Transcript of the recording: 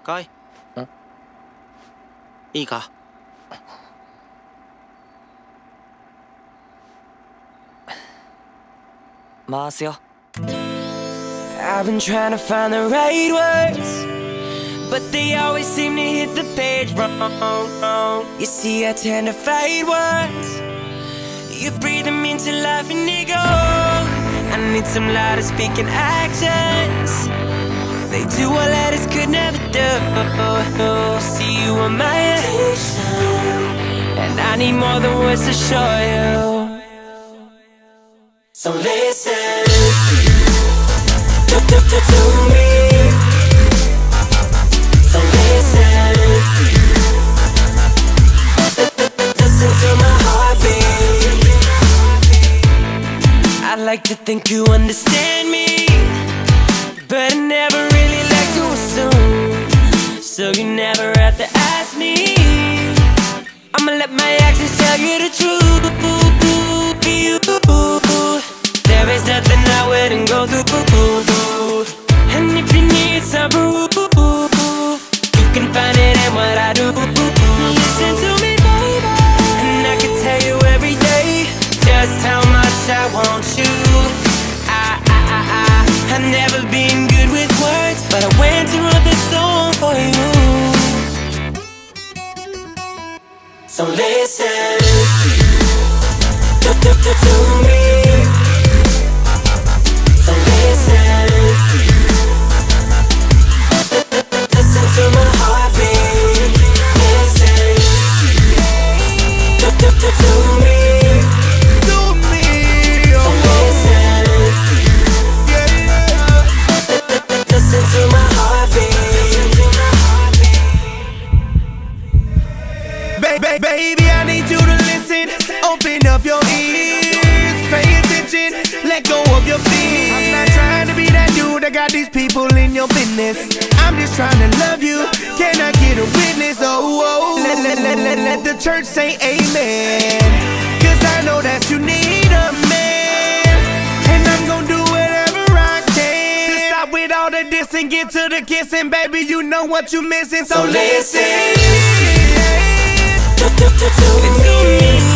coi.いいか。回すよ。I've been trying to find the right words, but they always seem to hit the page wrong. You see, I tend to fight words. You breathe them into life and they go. I need some louder speaking actions. They do what letters could never do. See, you are my addiction, and I need more than words to show you. So listen to me. So listen to my heartbeat. I'd like to think you understand me, but I never really like to assume. So you never have to ask me. I'ma let my actions tell you the truth. There is nothing I wouldn't go through. And if you need some proof, you can find it in what I do. Listen to me, baby, and I can tell you every day just how much I want you. I've never been good with words, but I went to write this song for you. So listen to me. So listen to my heartbeat. Listen to me. To my heartbeat. Baby, I need you to listen. Open up your ears, pay attention, let go of your fears. I'm not trying to be that dude that got these people in your business. I'm just trying to love you. Can I get a witness? Oh, let the church say amen. Cause I know that you need a man, and I'm gonna do whatever I can to stop with all the diss and get to the kissing. Baby, you know what you missing. So listen to me.